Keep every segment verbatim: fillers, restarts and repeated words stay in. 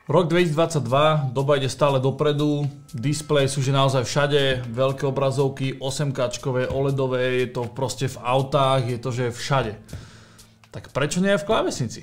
Rok dvetisícdvadsaťdva, doba ide stále dopredu, displeje sú že naozaj všade, veľké obrazovky, osemkáčkové, OLEDové, je to proste v autách, je to že všade. Tak prečo nie aj v klávesnici?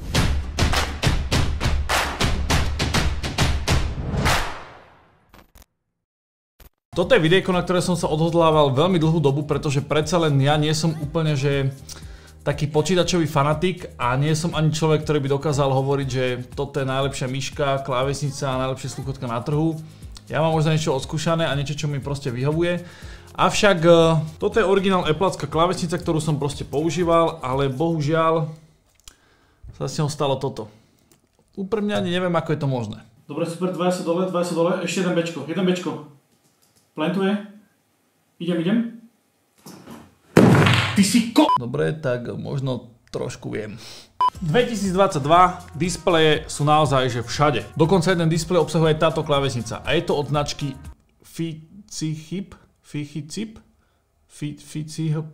Toto je videjko, na ktoré som sa odhodlával veľmi dlhú dobu, pretože predsa len ja nie som úplne že taký počítačový fanatik a nie som ani človek, ktorý by dokázal hovoriť, že toto je najlepšia myška, klávesnica a najlepšie sluchotka na trhu. Ja mám možno niečo odskúšané a niečo, čo mi proste vyhovuje. Avšak toto je originál Appleacká klávesnica, ktorú som proste používal, ale bohužiaľ sa s ňou stalo toto. Úprimne ani neviem, ako je to možné. Dobre, super, dvaja sa dole, dvaja sa dole, ešte jeden bečko, jeden bečko. Plantuje. Idem, idem. Ty si ko... Dobre, tak možno trošku viem. dvetisícdvadsaťdva, displeje sú naozaj že všade. Dokonca jeden displej obsahuje táto klávesnica. A je to od značky Ficihip? Ficihip? Ficihip?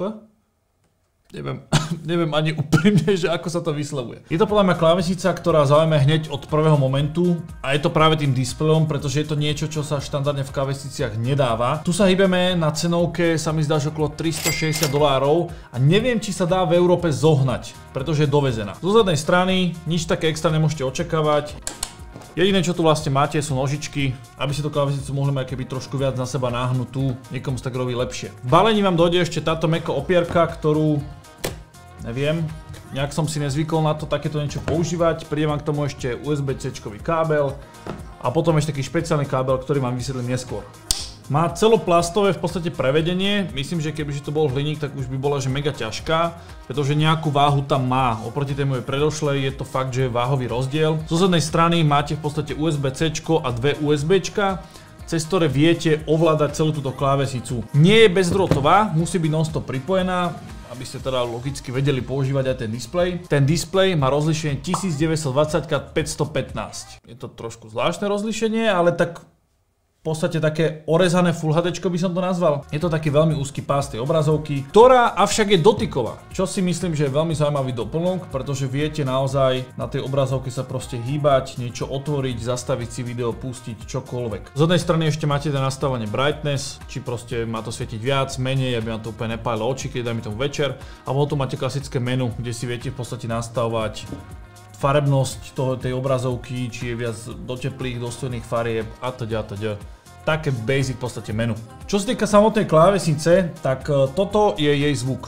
Neviem, neviem ani úprimne, že ako sa to vyslovuje. Je to podľa mňa klávesnica, ktorá zaujme hneď od prvého momentu a je to práve tým displejom, pretože je to niečo, čo sa štandardne v klávesniciach nedáva. Tu sa hýbeme na cenovke, sa mi zdá, že okolo tristošesťdesiat dolárov a neviem, či sa dá v Európe zohnať, pretože je dovezená. Zo zadnej strany nič také extra nemôžete očakávať. Jediné, čo tu vlastne máte, sú nožičky, aby si to klávesnicu mohli mať keby trošku viac na seba náhnutú, niekomu sa tak robí lepšie. V balení vám dojde ešte táto mäkká opierka, ktorú neviem, nejak som si nezvykol na to takéto niečo používať. Príde vám k tomu ešte ú es bé céčkový kábel a potom ešte taký špeciálny kábel, ktorý vám vysvetlím neskôr. Má celoplastové v podstate prevedenie, myslím, že kebyže to bol hliník, tak už by bola že mega ťažká, pretože nejakú váhu tam má. Oproti tej mojej predošlej je to fakt, že je váhový rozdiel. Zo zadnej strany máte v podstate ú es bé céčko a dve USBčka, cez ktoré viete ovládať celú túto klávesnicu. Nie je bezdrôtová, musí byť non-stop pripojená, aby ste teda logicky vedeli používať aj ten displej. Ten displej má rozlíšenie tisícdeväťstodvadsať krát päťstopätnásť. Je to trošku zvláštne rozlíšenie, ale tak v podstate také orezané Full há déčko by som to nazval. Je to taký veľmi úzky pás tej obrazovky, ktorá avšak je dotyková. Čo si myslím, že je veľmi zaujímavý doplnok, pretože viete naozaj na tej obrazovke sa proste hýbať, niečo otvoriť, zastaviť si video, pustiť čokoľvek. Z jednej strany ešte máte to nastavenie brightness, či proste má to svietiť viac, menej, aby vám to úplne nepálilo oči, keď dajme tomu večer. A potom tu máte klasické menu, kde si viete v podstate nastavovať farebnosť toho, tej obrazovky, či je viac do teplých, dôstojných farieb a teda a teda. Také basic v podstate menu. Čo sa týka samotnej klávesnice, tak toto je jej zvuk.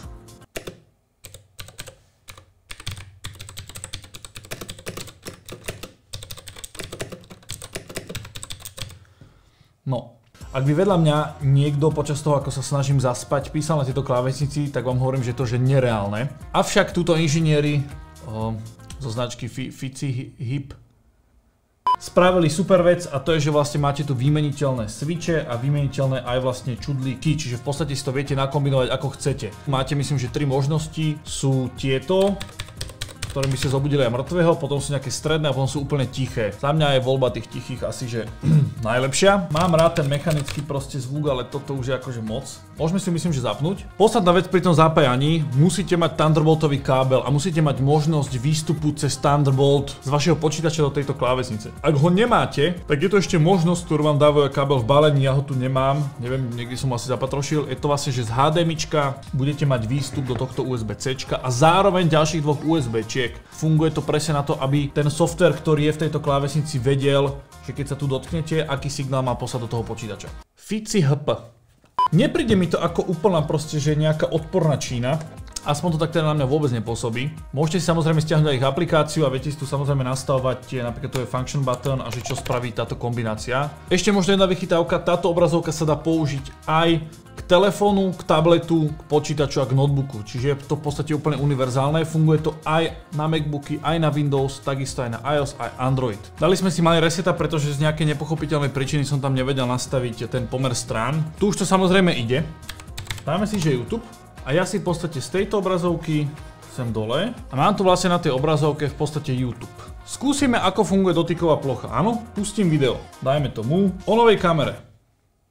No, ak by vedľa mňa niekto počas toho, ako sa snažím zaspať, písal na tejto klávesnici, tak vám hovorím, že to je nereálne. Avšak túto inžinieri o, zo značky Ficihip spravili super vec a to je, že vlastne máte tu vymeniteľné switche a vymeniteľné aj vlastne čudlíky, čiže v podstate si to viete nakombinovať ako chcete. Máte myslím, že tri možnosti, sú tieto, ktorým by ste zobudili aj mŕtvého, potom sú nejaké stredné a potom sú úplne tiché. Za mňa je voľba tých tichých asi že najlepšia. Mám rád ten mechanický proste zvuk, ale toto už je akože moc. Môžeme si myslím, že zapnúť. Posledná vec pri tom zapájaní, musíte mať Thunderboltový kábel a musíte mať možnosť výstupu cez Thunderbolt z vašeho počítača do tejto klávesnice. Ak ho nemáte, tak je to ešte možnosť, ktorú vám dávajú kábel v balení, ja ho tu nemám, neviem, niekde som asi zapatrošil. Je to vlastne, že z há dé mička budete mať výstup do tohto ú es bé céčka a zároveň ďalších dvoch USBčiek. Funguje to presne na to, aby ten software, ktorý je v tejto klávesnici, vedel, že keď sa tu dotknete, aký signál má poslať do toho počítača. Ficihip. Nepríde mi to ako úplná proste, že nejaká odporná Čína. Aspoň to tak teda na mňa vôbec nepôsobí. Môžete si samozrejme stiahnuť aj ich aplikáciu a viete si tu samozrejme nastavovať tie, napríklad to je function button a že čo spraví táto kombinácia. Ešte možno jedna vychytávka, táto obrazovka sa dá použiť aj k telefónu, k tabletu, k počítaču a k notebooku. Čiže je to v podstate úplne univerzálne. Funguje to aj na MacBooky, aj na Windows, takisto aj na iOS, aj Android. Dali sme si malý reseta, pretože z nejakej nepochopiteľnej príčiny som tam nevedel nastaviť ten pomer strán. Tu už to samozrejme ide. Dáme si, že YouTube. A ja si v podstate z tejto obrazovky sem dole a mám tu vlastne na tej obrazovke v podstate YouTube. Skúsime, ako funguje dotyková plocha. Áno, pustím video. Dajme tomu o novej kamere.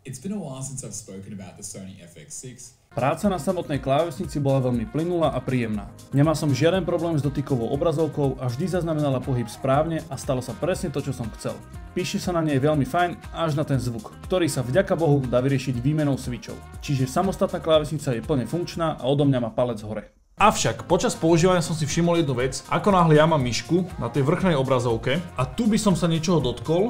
It's been a while since I've spoken about the Sony F X six. Práca na samotnej klávesnici bola veľmi plynulá a príjemná. Nemal som žiaden problém s dotykovou obrazovkou a vždy zaznamenala pohyb správne a stalo sa presne to, čo som chcel. Píše sa na nej veľmi fajn až na ten zvuk, ktorý sa vďaka Bohu dá vyriešiť výmenou switchov. Čiže samostatná klávesnica je plne funkčná a odo mňa má palec hore. Avšak počas používania som si všimol jednu vec, ako náhle ja mám myšku na tej vrchnej obrazovke a tu by som sa niečoho dotkol,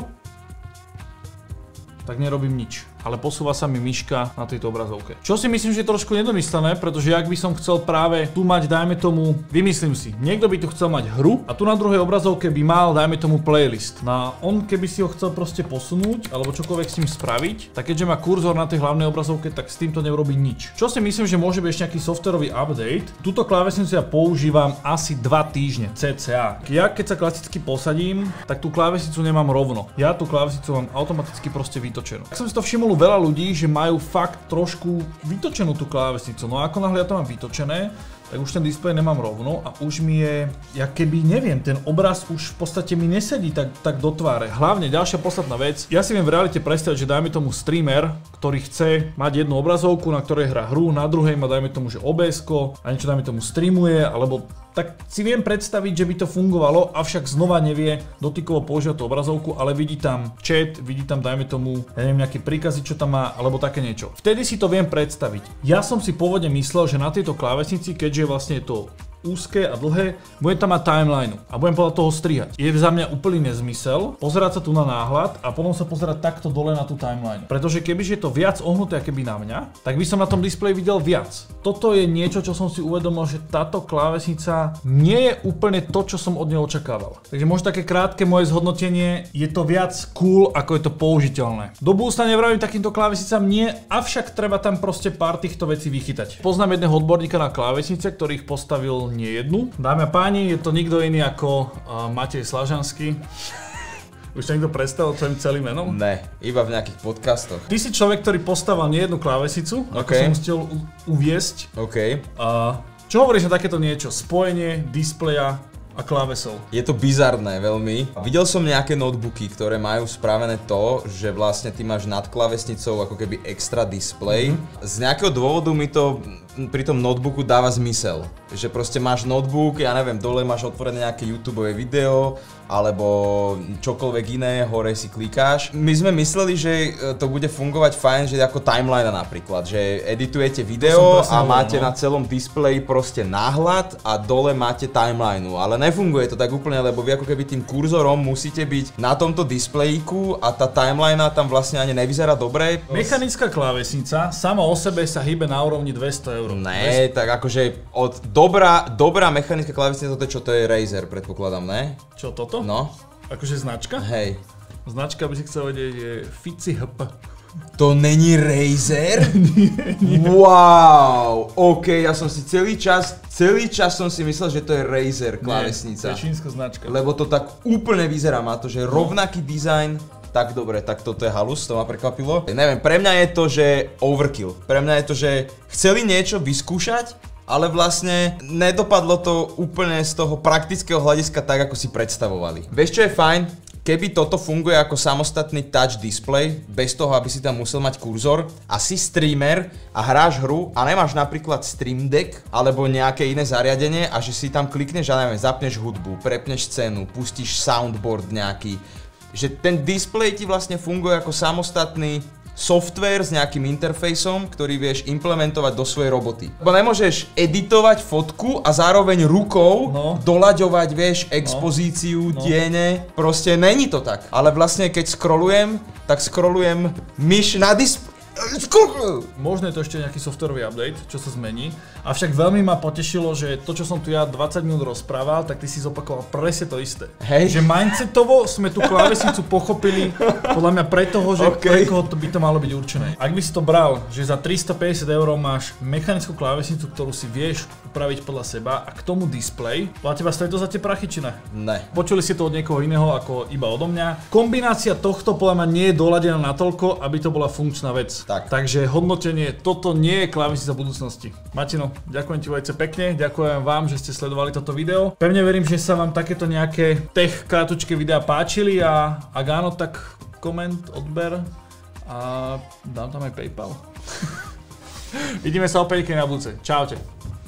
tak nerobím nič, ale posúva sa mi myška na tejto obrazovke. Čo si myslím, že je trošku nedomyslené, pretože ak by som chcel práve tu mať, dajme tomu, vymyslím si, niekto by tu chcel mať hru a tu na druhej obrazovke by mal, dajme tomu, playlist. No on keby si ho chcel proste posunúť, alebo čokoľvek s tým spraviť, tak keďže má kurzor na tej hlavnej obrazovke, tak s týmto neurobí nič. Čo si myslím, že môže byť ešte nejaký softwarový update. Túto klávesnicu ja používam asi dva týždne, cca. Ja keď sa klasicky posadím, tak tú klávesnicu nemám rovno. Ja tú klávesnicu mám automaticky proste vytočenú. Tak som si to všimol u veľa ľudí, že majú fakt trošku vytočenú tú klávesnicu. No a ako náhle ja to mám vytočené, tak už ten displej nemám rovno a už mi je, ja keby neviem, ten obraz už v podstate mi nesedí tak, tak do tváre. Hlavne ďalšia podstatná vec, ja si viem v realite predstaviť, že dajme tomu streamer, ktorý chce mať jednu obrazovku, na ktorej hrá hru, na druhej má dajme tomu, že ó bé esko a niečo dajme tomu streamuje, alebo tak si viem predstaviť, že by to fungovalo, avšak znova nevie dotykovo používať tú obrazovku, ale vidí tam chat, vidí tam dajme tomu, ja neviem, nejaké príkazy, čo tam má, alebo také niečo. Vtedy si to viem predstaviť. Ja som si pôvodne myslel, že na tejto klávesnici, keďže vlastne je to úzke a dlhé, budem tam mať timeline a budem podľa toho strihať. Je za mňa úplný nezmysel pozerať sa tu na náhľad a potom sa pozerať takto dole na tú timeline. Pretože kebyže je to viac ohnuté keby na mňa, tak by som na tom displeji videl viac. Toto je niečo, čo som si uvedomil, že táto klávesnica nie je úplne to, čo som od nej očakával. Takže možno také krátke moje zhodnotenie, je to viac cool, ako je to použiteľné. Do budúcna nevravím takýmto klávesnicám nie, avšak treba tam proste pár týchto vecí vychytať. Poznám jedného odborníka na klávesnice, ktorý ich postavil nie jednu. Dámy a páni, je to nikto iný ako uh, Matej Slažanský. Už sa niekto predstavil tvojim celým menom? Ne, iba v nejakých podcastoch. Ty si človek, ktorý postaval nie jednu klávesnicu, ako okay. som chcel uviesť. OK. Uh, čo hovoríš na takéto niečo? Spojenie displeja a klávesov. Je to bizarné veľmi. Videl som nejaké notebooky, ktoré majú spravené to, že vlastne ty máš nad klávesnicou ako keby extra display. Mm-hmm. Z nejakého dôvodu mi to pri tom notebooku dáva zmysel. Že proste máš notebook, ja neviem, dole máš otvorené nejaké YouTubeové video, alebo čokoľvek iné, hore si klikáš. My sme mysleli, že to bude fungovať fajn, že ako timeline napríklad, že editujete video a máte no. na celom displeji proste náhľad a dole máte timeline, ale nefunguje to tak úplne, lebo vy ako keby tým kurzorom musíte byť na tomto displejíku a tá timeline tam vlastne ani nevyzerá dobre. Mechanická klávesnica sama o sebe sa hýbe na úrovni dvesto eur. Ne, tak akože od dobrá, dobrá mechanická klávesnica, to je čo, to je Razer, predpokladám, ne? Čo toto? No. Akože značka? Hej. Značka by si chcel vedieť je Fici há pé. To není Razer? nie, nie. Wow, OK, ja som si celý čas, celý čas som si myslel, že to je Razer klávesnica. Nie, to je čínska značka. Lebo to tak úplne vyzerá, má to, že rovnaký dizajn. Tak dobre, tak toto je halus, to ma prekvapilo. Neviem, pre mňa je to, že overkill. Pre mňa je to, že chceli niečo vyskúšať, ale vlastne nedopadlo to úplne z toho praktického hľadiska tak, ako si predstavovali. Vieš, čo je fajn? Keby toto funguje ako samostatný touch display, bez toho, aby si tam musel mať kurzor, a si streamer a hráš hru a nemáš napríklad Stream Deck alebo nejaké iné zariadenie a že si tam klikneš a neviem, zapneš hudbu, prepneš scénu, pustíš soundboard nejaký, že ten displej ti vlastne funguje ako samostatný software s nejakým interfejsom, ktorý vieš implementovať do svojej roboty. Lebo nemôžeš editovať fotku a zároveň rukou no. doľaďovať, vieš, expozíciu, no. tiene. Proste není to tak. Ale vlastne keď scrollujem, tak scrollujem myš na displej. Možno je to ešte nejaký softwarový update, čo sa zmení. Avšak veľmi ma potešilo, že to, čo som tu ja dvadsať minút rozprával, tak ty si zopakoval presne to isté. Hej. Že mindsetovo sme tú klávesnicu pochopili, podľa mňa pre toho, že okay. pre koho to by to malo byť určené. Ak by si to bral, že za tristopäťdesiat eur máš mechanickú klávesnicu, ktorú si vieš upraviť podľa seba a k tomu displej, podľa teba stojí to za tie prachy, či ne? Ne. Počuli ste to od niekoho iného ako iba odo mňa. Kombinácia tohto podľa mňa nie je doladená natoľko, aby to bola funkčná vec. Tak. Takže hodnotenie, toto nie je klávesnica budúcnosti. Matino, ďakujem ti veľmi pekne, ďakujem vám, že ste sledovali toto video. Pevne verím, že sa vám takéto nejaké tech krátučké videá páčili a ak áno, tak koment, odber A dám tam aj PayPal. Vidíme sa opäť na budúce. Čaute.